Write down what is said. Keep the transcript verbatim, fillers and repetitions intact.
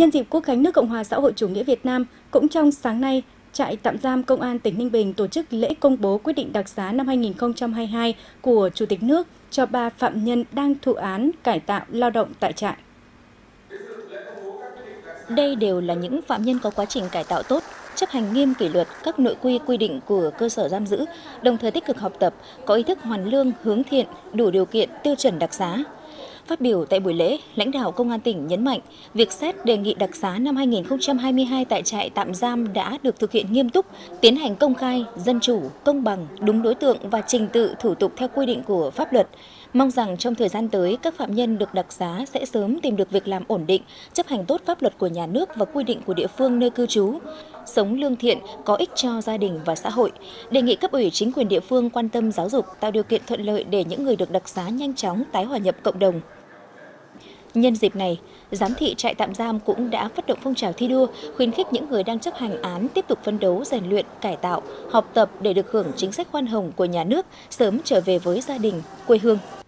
Nhân dịp Quốc khánh nước Cộng hòa xã hội chủ nghĩa Việt Nam, cũng trong sáng nay, trại tạm giam Công an tỉnh Ninh Bình tổ chức lễ công bố quyết định đặc xá năm hai nghìn không trăm hai mươi hai của Chủ tịch nước cho ba phạm nhân đang thụ án cải tạo lao động tại trại. Đây đều là những phạm nhân có quá trình cải tạo tốt, chấp hành nghiêm kỷ luật các nội quy quy định của cơ sở giam giữ, đồng thời tích cực học tập, có ý thức hoàn lương, hướng thiện, đủ điều kiện tiêu chuẩn đặc xá. Phát biểu tại buổi lễ, lãnh đạo Công an tỉnh nhấn mạnh, việc xét đề nghị đặc xá năm hai nghìn không trăm hai mươi hai tại trại tạm giam đã được thực hiện nghiêm túc, tiến hành công khai, dân chủ, công bằng, đúng đối tượng và trình tự thủ tục theo quy định của pháp luật. Mong rằng trong thời gian tới, các phạm nhân được đặc xá sẽ sớm tìm được việc làm ổn định, chấp hành tốt pháp luật của nhà nước và quy định của địa phương nơi cư trú, sống lương thiện, có ích cho gia đình và xã hội. Đề nghị cấp ủy chính quyền địa phương quan tâm giáo dục, tạo điều kiện thuận lợi để những người được đặc xá nhanh chóng tái hòa nhập cộng đồng. Nhân dịp này, giám thị trại tạm giam cũng đã phát động phong trào thi đua, khuyến khích những người đang chấp hành án tiếp tục phấn đấu, rèn luyện, cải tạo, học tập để được hưởng chính sách khoan hồng của nhà nước, sớm trở về với gia đình, quê hương.